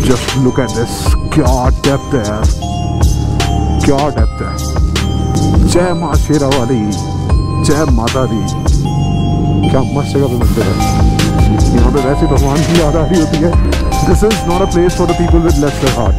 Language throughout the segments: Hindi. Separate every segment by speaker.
Speaker 1: जस्ट लुक एट दिस, क्या डेप्थ है यार, क्या डेप्थ है। जय माँ शेरा वाली, जय माता दी। क्या मस्त जगह पे मंदिर है। यहाँ पे वैसे भगवान की याद आ रही होती है। This is not a place for the people with less heart.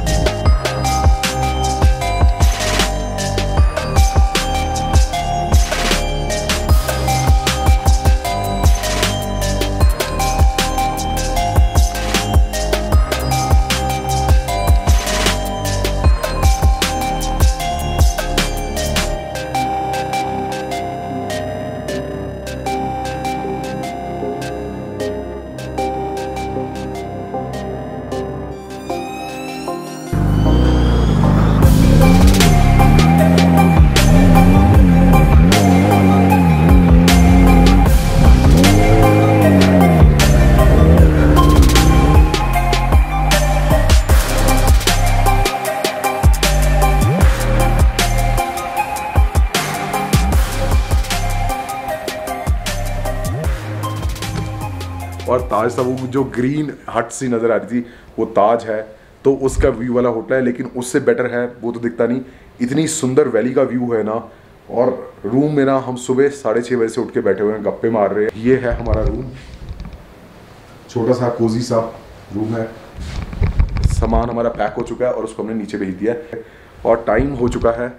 Speaker 1: और ताज था, वो जो ग्रीन हट सी नजर आ रही थी वो ताज है, तो उसका व्यू वाला होटल है, लेकिन उससे बेटर है वो तो दिखता नहीं। इतनी सुंदर वैली का व्यू है ना। और रूम में ना हम सुबह 6:30 बजे से उठ के बैठे हुए हैं, गप्पे मार रहे हैं। ये है हमारा रूम, छोटा सा कोजी सा रूम है। सामान हमारा पैक हो चुका है और उसको हमने नीचे भेज दिया है। और टाइम हो चुका है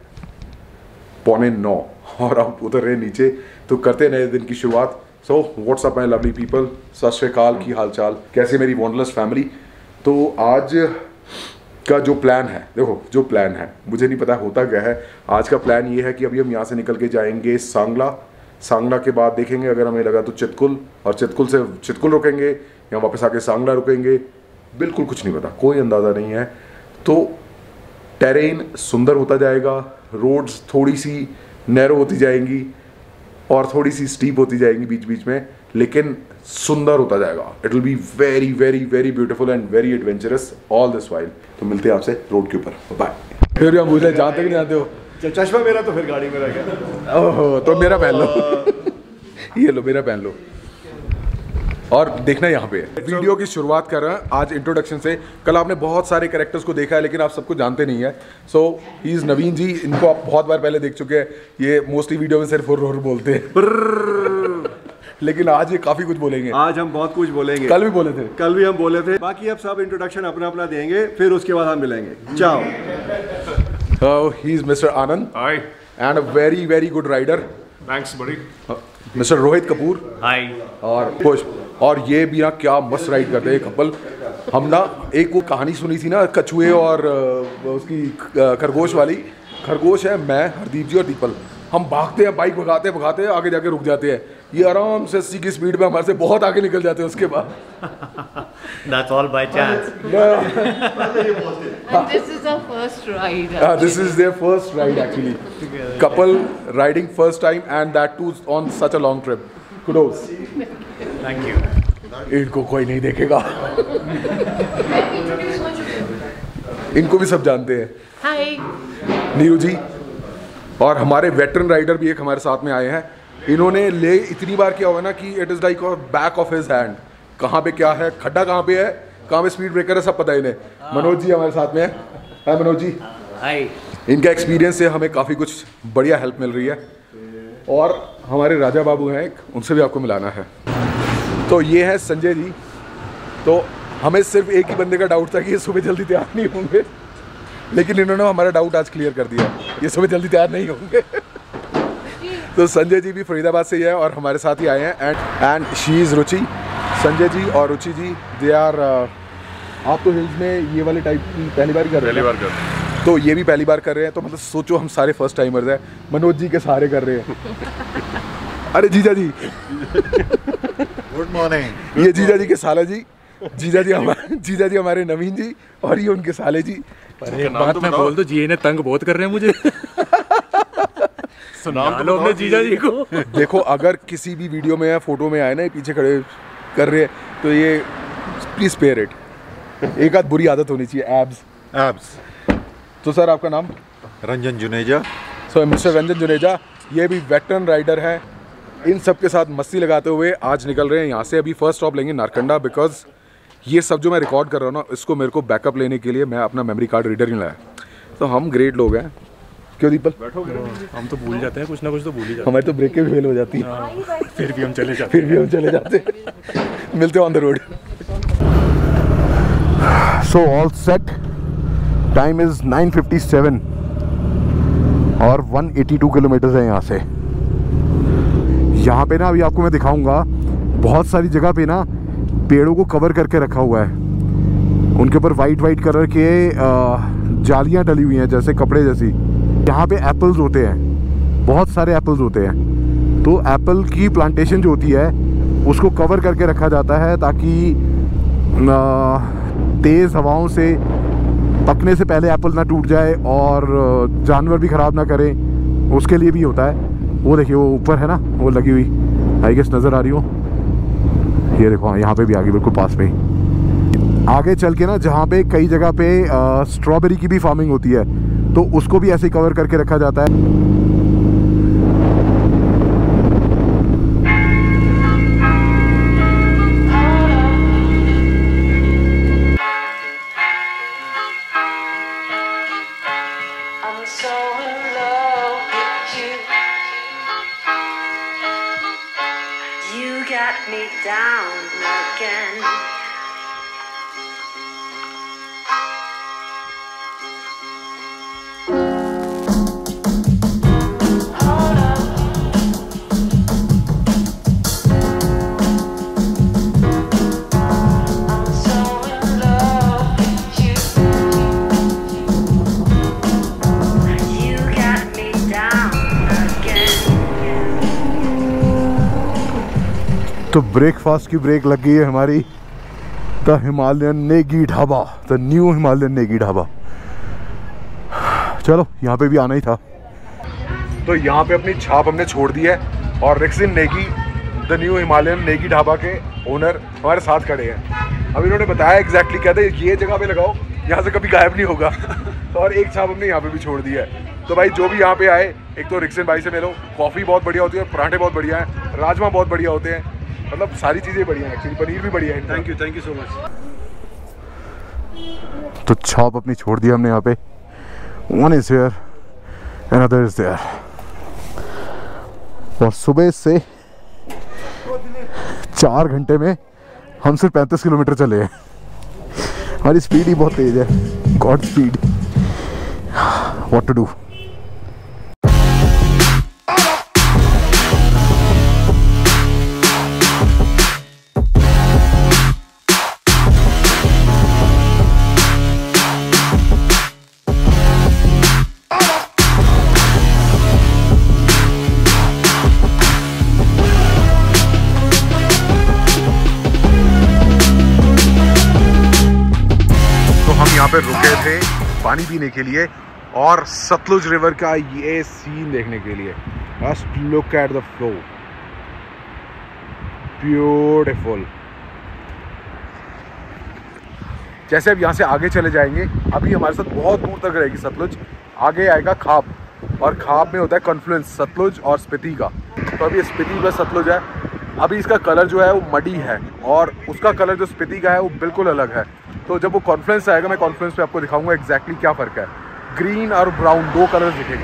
Speaker 1: 8:45 और अब उतर रहे नीचे, तो करते नए दिन की शुरुआत। So what's up my lovely people, Sat Sri Akal, की हाल चाल, कैसे मेरी वॉन्डरलस्ट फैमिली। तो आज का जो प्लान है, देखो जो प्लान है मुझे नहीं पता होता क्या है। आज का प्लान ये है कि अभी हम यहाँ से निकल के जाएंगे सांगला। सांगला के बाद देखेंगे, अगर हमें लगा तो चितकुल, और चितकुल से चितकुल रुकेंगे या वापस आके सांगला रुकेंगे, बिल्कुल कुछ नहीं पता, कोई अंदाज़ा नहीं है। तो टेरेन सुंदर होता जाएगा, रोड्स थोड़ी सी नैरो होती जाएंगी और थोड़ी सी स्टीप होती जाएंगी बीच बीच में, लेकिन सुंदर होता जाएगा। It will be very very very beautiful and very adventurous all this while. तो मिलते हैं आपसे रोड के ऊपर, बाय। फिर हम पूछे जाते कि नहीं जाते हो?
Speaker 2: चश्मा मेरा तो फिर गाड़ी में रह गया।
Speaker 1: ओहो, तो मेरा पहन लो। ये लो, मेरा पहन लो। और देखना यहाँ पे वीडियो की शुरुआत कर रहे हैं आज इंट्रोडक्शन से। कल आपने बहुत सारे कैरेक्टर्स को देखा है, लेकिन आप सबको जानते नहीं है। सो ही इज़ नवीन जी, इनको आप बहुत बार पहले देख चुके हैं। ये मोस्टली वीडियो में सिर्फ हुर्र हुर्र बोलते हैं, लेकिन आज ये काफ़ी कुछ बोलेंगे।
Speaker 2: आज हम बहुत कुछ बोलेंगे,
Speaker 1: कल भी बोले थे,
Speaker 2: कल भी हम बोले थे। बाकी अब सब इंट्रोडक्शन अपना अपना देंगे, फिर उसके बाद हम मिलेंगे। Ciao.
Speaker 1: He is mister Anand,
Speaker 3: hi,
Speaker 1: and a very very good rider.
Speaker 3: Thanks बड़ी।
Speaker 1: मिस्टर रोहित कपूर,
Speaker 3: हाय,
Speaker 1: और पुष्प। और ये भी ना क्या मस्त राइड करते हैं कपल। हम ना एक वो कहानी सुनी थी ना, कछुए और उसकी खरगोश वाली। खरगोश है मैं, हरदीप जी और दीपल। हम भागते हैं, बाइक भगाते भगाते आगे जाके रुक जाते हैं। ये आराम से 80 की स्पीड में हमारे से बहुत आगे निकल जाते हैं उसके बाद।
Speaker 4: That's all by chance.
Speaker 5: And this is our first ride.
Speaker 1: This is their first ride actually. Couple riding first time and that too on such a long trip. Kudos.
Speaker 4: Thank you.
Speaker 1: इनको कोई नहीं देखेगा। इनको भी सब जानते हैं।
Speaker 5: Hi.
Speaker 1: नीरू जी और हमारे वेटरन राइडर भी एक हमारे साथ में आए हैं। इन्होंने ले इतनी बार किया हुआ ना कि it is like back of his hand. कहाँ पे क्या है, खड्डा कहाँ पे है, कहाँ पे स्पीड ब्रेकर है, सब पता है इन्हें। मनोज जी हमारे साथ में है। हाय मनोज जी।
Speaker 4: हाय।
Speaker 1: इनका एक्सपीरियंस से हमें काफ़ी कुछ बढ़िया हेल्प मिल रही है। और हमारे राजा बाबू हैं एक, उनसे भी आपको मिलाना है। तो ये है संजय जी। तो हमें सिर्फ एक ही बंदे का डाउट था कि ये सुबह जल्दी तैयार नहीं होंगे, लेकिन इन्होंने हमारा डाउट आज क्लियर कर दिया, ये सुबह जल्दी तैयार नहीं होंगे। तो संजय जी भी फरीदाबाद से ही है और हमारे साथ ही आए हैं। And she is Ruchi. Sanjay ji और रुचि जी दे आर, आप तो हिल्स में ये वाले टाइप की पहली बार कर रहे हैं?
Speaker 3: पहली बार कर रहे हैं।
Speaker 1: तो ये भी पहली बार कर रहे हैं। तो मतलब सोचो हम सारे फर्स्ट टाइमर्स हैं। मनोज जी के सहारे कर रहे हैं। अरे जीजा जी।
Speaker 2: Good morning.
Speaker 1: ये जीजा जी के साला जी, जीजा जी हमारे नवीन जी, और ये उनके साले जी।
Speaker 3: एक बात मैं बोल दूं, जी ने तंग बहुत कर रहे हैं मुझे। सुना लो अपने जीजा जी को।
Speaker 1: देखो अगर किसी भी वीडियो में या फोटो में आए ना ये पीछे खड़े कर रहे हैं, तो ये प्लीज स्पेयर इट। एक आध बुरी आदत होनी चाहिए, एब्स। तो सर आपका नाम?
Speaker 2: रंजन जुनेजा।
Speaker 1: सो मिस्टर रंजन जुनेजा, ये भी वेटरन राइडर हैं। इन सब के साथ मस्ती लगाते हुए आज निकल रहे हैं यहाँ से। अभी फर्स्ट स्टॉप लेंगे नारकंडा, बिकॉज ये सब जो मैं रिकॉर्ड कर रहा हूँ ना, इसको मेरे को बैकअप लेने के लिए मैं अपना मेमोरी कार्ड रीडर नहीं लाया। तो हम ग्रेट लोग हैं, क्यों दीपल?
Speaker 3: हम तो भूल जाते हैं, कुछ ना कुछ तो भूल ही जाते
Speaker 1: हमारी तो ब्रेक के भी फेल हो जाती है,
Speaker 3: हैं, फिर भी हम चले जाते
Speaker 1: हैं। मिलते हैं on the road. So all set, time is 9:57 और 182 किलोमीटर है यहाँ से। यहाँ पे ना अभी आपको मैं दिखाऊंगा, बहुत सारी जगह पे ना पेड़ों को कवर करके रखा हुआ है, उनके ऊपर वाइट कलर के जालियाँ डली हुई हैं जैसे कपड़े जैसी। यहाँ पे एप्पल्स होते हैं, बहुत सारे एप्पल्स होते हैं। तो एप्पल की प्लांटेशन जो होती है उसको कवर करके रखा जाता है ताकि तेज़ हवाओं से पकने से पहले एप्पल ना टूट जाए और जानवर भी ख़राब ना करें, उसके लिए भी होता है। वो देखिए वो ऊपर है ना, वो लगी हुई, आई गेस नज़र आ रही हो, ये देखो। हाँ, यहाँ पे भी आ गई, बिल्कुल पास में ही। आगे चल के ना जहाँ पे कई जगह पे स्ट्रॉबेरी की भी फार्मिंग होती है, तो उसको भी ऐसे कवर करके रखा जाता है।
Speaker 6: Me down again. Hold up. I'm so in love with you. You got me down again.
Speaker 1: तो ब्रेकफास्ट की ब्रेक लग गई है हमारी। The Himalayan Negi dhaba, the new Himalayan Negi dhaba. चलो यहाँ पे भी आना ही था। तो यहाँ पे अपनी छाप हमने छोड़ दी है और रिक्सिन नेगी, द न्यू हिमालयन नेगी ढाबा के ओनर हमारे साथ खड़े हैं। अब इन्होंने बताया एग्जैक्टली, कहते ये जगह पे लगाओ, यहाँ से कभी गायब नहीं होगा। तो और एक छाप हमने यहाँ पे भी छोड़ दी है। तो भाई जो भी यहाँ पे आए, एक तो रिक्सिन भाई से मिलो, कॉफ़ी बहुत बढ़िया होती है, पराठे बहुत बढ़िया हैं, राजमा बहुत बढ़िया होते हैं, मतलब सारी चीज़ें बढ़िया हैं, एक्चुअली पनीर भी बढ़िया है।
Speaker 2: Thank you so much.
Speaker 1: तो छाप अपनी छोड़ दी हमने यहाँ पे। One is there, another is there. और सुबह से 4 घंटे में हम सिर्फ 35 किलोमीटर चले हैं। हमारी स्पीड ही बहुत तेज है, god speed. What to do. यहाँ पे रुके थे पानी पीने के लिए और सतलुज रिवर का ये सीन देखने के लिए। Just look at the flow, beautiful. जैसे अब यहाँ से आगे चले जाएंगे, अभी हमारे साथ बहुत दूर तक रहेगी सतलुज, आगे आएगा खाब, और खाब में होता है कॉन्फ्लुएंस सतलुज और स्पीति का। तो अभी स्पीति प्लस सतलुज है। अभी इसका कलर जो है वो मडी है और उसका कलर जो स्पीति का है वो बिल्कुल अलग है। तो जब वो कॉन्फ्लुएंस आएगा, मैं कॉन्फ्लुएंस पे आपको दिखाऊंगा एग्जैक्टली क्या फ़र्क है। ग्रीन और ब्राउन 2 कलर्स दिखेंगे।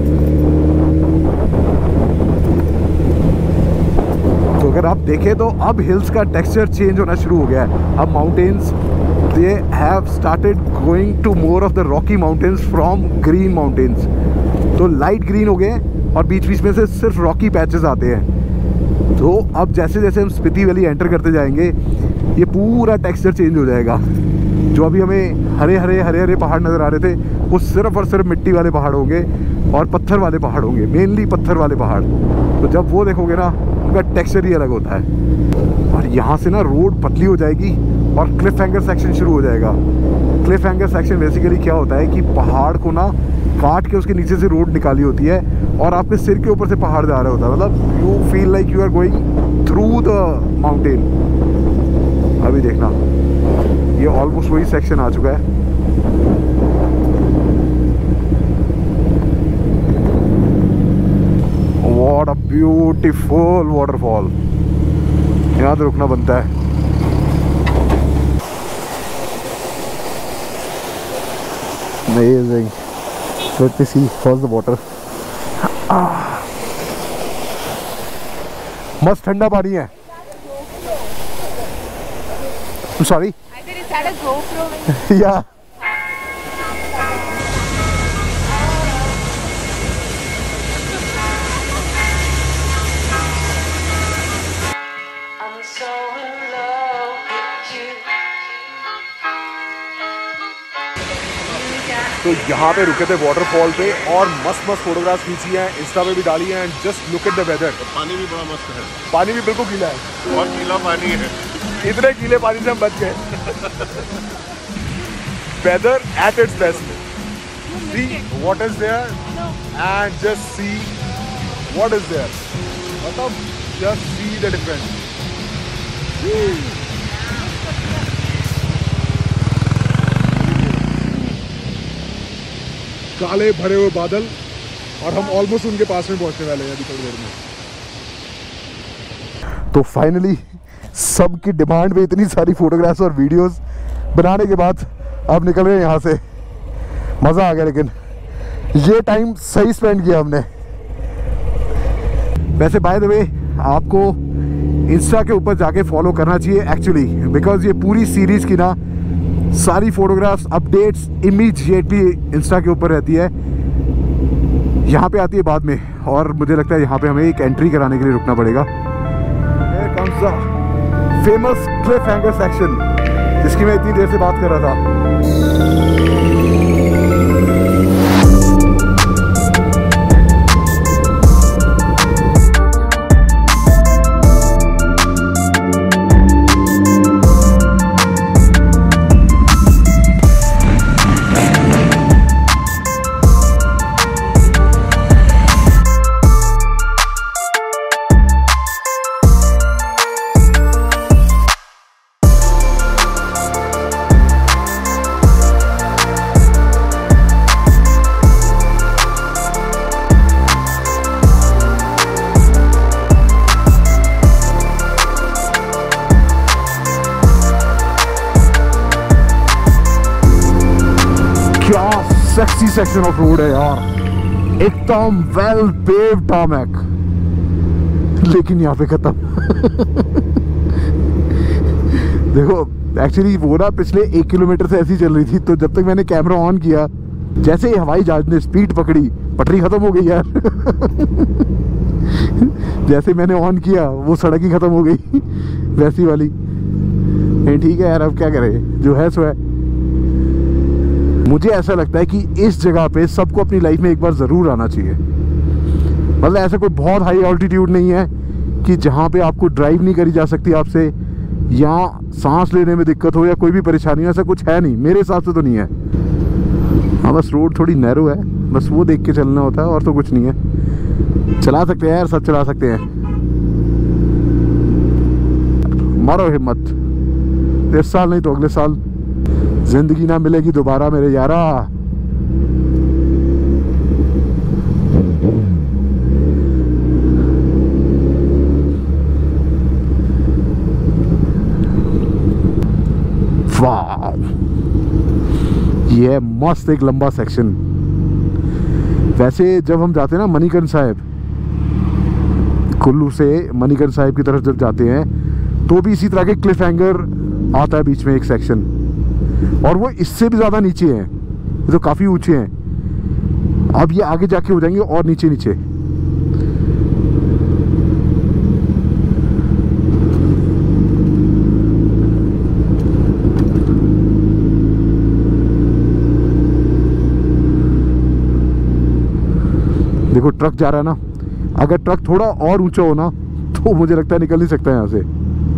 Speaker 1: तो अगर आप देखें तो अब हिल्स का टेक्सचर चेंज होना शुरू हो गया है। अब mountains they have started going to more of the rocky mountains from green mountains. तो लाइट ग्रीन हो गए और बीच बीच में से सिर्फ रॉकी पैचेस आते हैं। तो अब जैसे जैसे हम स्पीति वैली एंटर करते जाएंगे, ये पूरा टेक्सचर चेंज हो जाएगा। जो अभी हमें हरे हरे पहाड़ नज़र आ रहे थे, वो सिर्फ और सिर्फ मिट्टी वाले पहाड़ होंगे और पत्थर वाले पहाड़ होंगे, मेनली पत्थर वाले पहाड़। तो जब वो देखोगे ना, उनका टेक्सचर ही अलग होता है। और यहाँ से ना रोड पतली हो जाएगी और क्लिफ हैंगर सेक्शन शुरू हो जाएगा। क्लिफ हैंगर सेक्शन बेसिकली क्या होता है कि पहाड़ को ना काट के उसके नीचे से रोड निकाली होती है और आपके सिर के ऊपर से पहाड़ जा रहा होता है। मतलब you feel like you are going through the mountain. अभी देखना, ये ऑलमोस्ट वही सेक्शन आ चुका है। What a beautiful waterfall. यहाँ तो रुकना बनता है।
Speaker 7: Amazing. Let me see. How's the water? मस्त ठंडा पानी है. I'm sorry.
Speaker 5: I said, is that a GoPro?
Speaker 7: Yeah.
Speaker 6: I'm so in love with you.
Speaker 1: तो यहाँ पे रुके थे वाटरफॉल पे और मस्त मस्त फोटोग्राफ्स खींची हैं, इंस्टा पे भी डाली हैं. And just look at the weather.
Speaker 3: पानी भी बड़ा मस्त है,
Speaker 1: पानी भी बिल्कुल गीला है.
Speaker 3: बहुत गीला पानी है.
Speaker 1: इतने गीले पानी से हम बच गए. Weather at its best. See what is there and just see what is there. मतलब just see the difference. काले भरे हुए बादल और हम ऑलमोस्ट उनके पास में पहुंचने वाले हैं अभी थोड़ी देर में. तो फाइनली सबकी डिमांड पे इतनी सारी फोटोग्राफ्स और वीडियोस बनाने के बाद अब निकल रहे हैं यहाँ से. मज़ा आ गया, लेकिन ये टाइम सही स्पेंड किया हमने. वैसे बाय द वे आपको इंस्टा के ऊपर जाके फॉलो करना चाहिए एक्चुअली, बिकॉज ये पूरी सीरीज़ की ना सारी फोटोग्राफ्स अपडेट्स इमीडिएटली इंस्टा के ऊपर रहती है. यहाँ पे आती है बाद में, और मुझे लगता है यहाँ पे हमें एक एंट्री कराने के लिए रुकना पड़ेगा. फेमस क्लिफ हैंगर सेक्शन जिसकी मैं इतनी देर से बात कर रहा था. सेक्सी सेक्शन ऑफ रोड है यार, एकदम वेल पेव्ड टार्मैक, लेकिन यहाँ पे खत्म. देखो एक्चुअली वो ना पिछले 1 किलोमीटर से ऐसी चल रही थी, तो जब तक मैंने कैमरा ऑन किया, जैसे ही हवाई जहाज ने स्पीड पकड़ी, पटरी खत्म हो गई यार. जैसे मैंने ऑन किया वो सड़क ही खत्म हो गई. वैसी वाली. नहीं ठीक है यार, अब क्या करें, जो है सो है. मुझे ऐसा लगता है कि इस जगह पे सबको अपनी लाइफ में एक बार ज़रूर आना चाहिए. मतलब ऐसा कोई बहुत हाई ऑल्टीट्यूड नहीं है कि जहाँ पे आपको ड्राइव नहीं करी जा सकती आपसे, या सांस लेने में दिक्कत हो, या कोई भी परेशानी हो. ऐसा कुछ है नहीं, मेरे हिसाब से तो नहीं है. हाँ बस रोड थोड़ी नैरो है, बस वो देख के चलना होता है, और तो कुछ नहीं है. चला सकते हैं यार, सब चला सकते हैं. मारो हिम्मत, इस साल नहीं तो अगले साल जिंदगी ना मिलेगी दोबारा मेरे यारा. वाह, ये मस्त एक लंबा सेक्शन. वैसे जब हम जाते हैं ना मणिकर्ण साहिब, कुल्लू से मणिकर्ण साहिब की तरफ जब जाते हैं, तो भी इसी तरह के क्लिफ हैंगर आता है बीच में एक सेक्शन, और वो इससे भी ज़्यादा नीचे हैं. ये तो काफ़ी ऊंचे हैं. अब ये आगे जाके हो जाएंगे और नीचे नीचे. देखो ट्रक जा रहा है ना, अगर ट्रक थोड़ा और ऊंचा हो ना तो मुझे लगता है निकल नहीं सकता यहाँ से.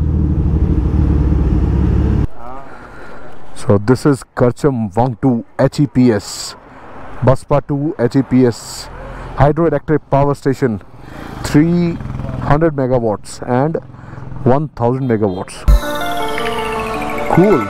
Speaker 1: So this is Karcham Wangtu HEPS, Baspa 2 HEPS hydroelectric power station, 300 megawatts and 1000 megawatts. Cool.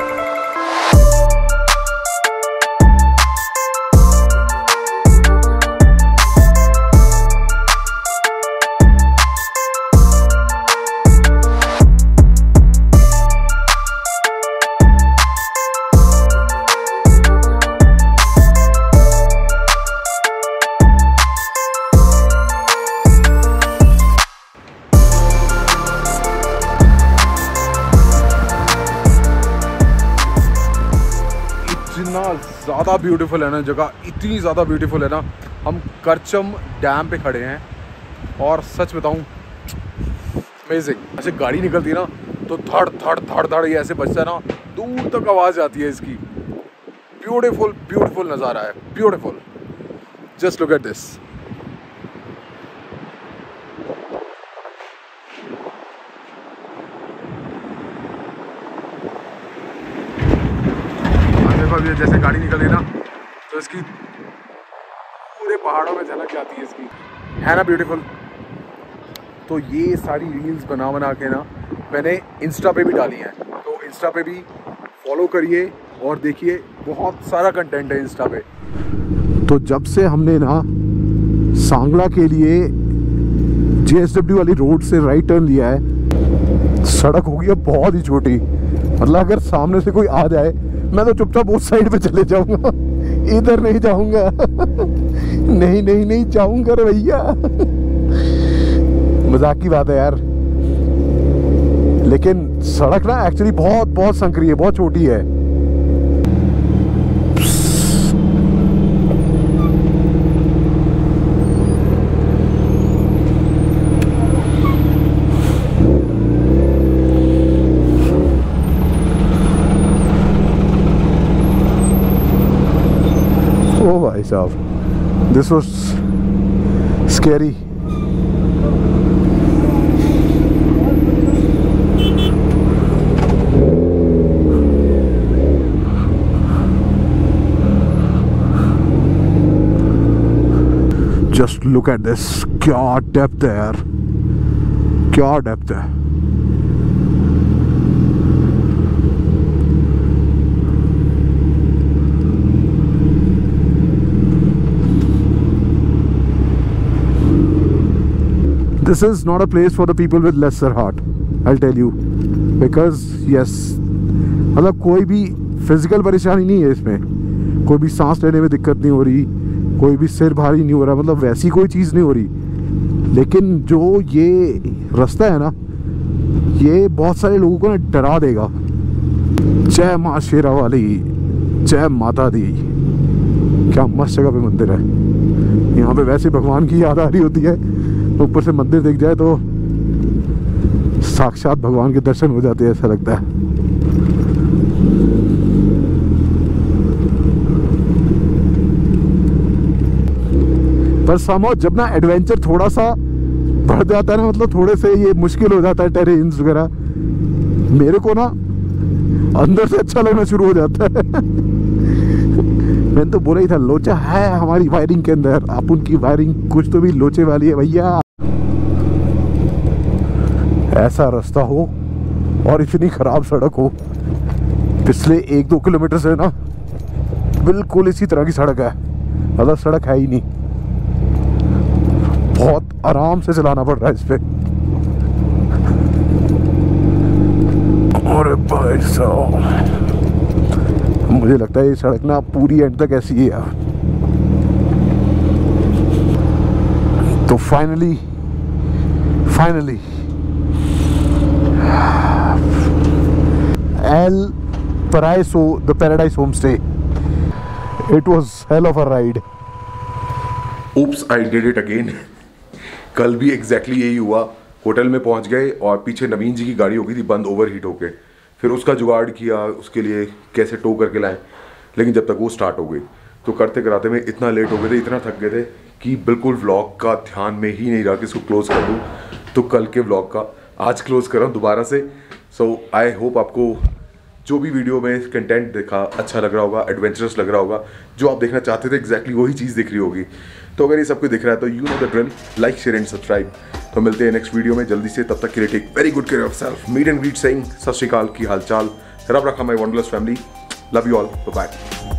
Speaker 1: इतना ज़्यादा ब्यूटीफुल है ना जगह, इतनी ज़्यादा ब्यूटीफुल है ना। हम करचम डैम पे खड़े हैं और सच बताऊं अमेजिंग। ऐसे गाड़ी निकलती है ना तो धड़ धड़ धड़ धड़ ये ऐसे बजता है ना, दूर तक आवाज़ आती है इसकी। ब्यूटीफुल ब्यूटीफुल नज़ारा है, beautiful. Just look at this. ये जैसे गाड़ी निकल रही है ना तो इसकी पूरे पहाड़ों में झलक जाती है इसकी, है ना ब्यूटीफुल। तो ये सारी रील्स बना के ना मैंने इंस्टा पे भी डाली हैं, तो इंस्टा पे भी फॉलो करिए और देखिए, बहुत सारा कंटेंट है इंस्टा पे। तो जब से हमने ना सांगला के लिए JSW वाली रोड से राइट टर्न लिया है, सड़क हो गई है बहुत ही छोटी। मतलब अगर सामने से कोई आ जाए मैं तो चुपचाप उस साइड पे चले जाऊंगा, इधर नहीं जाऊंगा। नहीं नहीं नहीं जाऊंगा रे भैया। मजाक की बात है यार, लेकिन सड़क ना एक्चुअली बहुत बहुत संकरी है, बहुत छोटी है। Oh भाई साहब, this was scary. Just look at this, क्या डेप्थ है यार, क्या डेप्थ है। This is not a place for the people with lesser heart, I'll tell you, because yes, मतलब कोई भी फिजिकल परेशानी नहीं है इसमें, कोई भी सांस लेने में दिक्कत नहीं हो रही, कोई भी सिर भारी नहीं हो रहा, मतलब वैसी कोई चीज़ नहीं हो रही। लेकिन जो ये रास्ता है ना, ये बहुत सारे लोगों को ना डरा देगा। जय माँ शेरा वाली, जय माता दी। क्या मस्त जगह पे मंदिर है, यहाँ पे वैसे भगवान की याद आ रही होती है, ऊपर से मंदिर दिख जाए तो साक्षात भगवान के दर्शन हो जाते हैं, ऐसा लगता है। पर समझो जब ना एडवेंचर थोड़ा सा बढ़ जाता है ना, मतलब थोड़े से ये मुश्किल हो जाता है, टेरेन्स वगैरह, मेरे को ना अंदर से अच्छा लगना शुरू हो जाता है। मैंने तो बोला ही था, लोचा है हमारी वायरिंग के अंदर, आप उनकी वायरिंग कुछ तो भी लोचे वाली है भैया। ऐसा रास्ता हो और इतनी खराब सड़क हो, पिछले 1-2 किलोमीटर से ना बिल्कुल इसी तरह की सड़क है, मतलब सड़क है ही नहीं। बहुत आराम से चलाना पड़ रहा है इस पे। अरे भाई साहब, मुझे लगता है ये सड़क ना पूरी एंड तक ऐसी ही है। तो finally El Paraiso, the Paradise Homestay. It was hell of a ride.
Speaker 8: Oops, I did it again. कल भी एग्जैक्टली यही हुआ। होटल में पहुंच गए और पीछे नवीन जी की गाड़ी हो गई थी बंद, ओवरहीट होके। फिर उसका जुगाड़ किया, उसके लिए कैसे टो करके लाएं, लेकिन जब तक वो स्टार्ट हो गई तो करते कराते में इतना लेट हो गए थे, इतना थक गए थे कि बिल्कुल व्लॉग का ध्यान में ही नहीं रहा कि इसको क्लोज कर दूँ। तो कल के व्लॉग का आज क्लोज कर रहा हूँ दोबारा से। सो आई होप आपको जो भी वीडियो में कंटेंट देखा अच्छा लग रहा होगा, एडवेंचरस लग रहा होगा, जो आप देखना चाहते थे एग्जैक्टली वही चीज़ दिख रही होगी। तो अगर ये सब कुछ दिख रहा है तो you know the drill, like share and subscribe. तो मिलते हैं नेक्स्ट वीडियो में जल्दी से, तब तक के लिए take very good care of self. Meet and greet saying Sat Sri Akal, की हाल चाल, रब रखा my wonderless family, love you all, bye.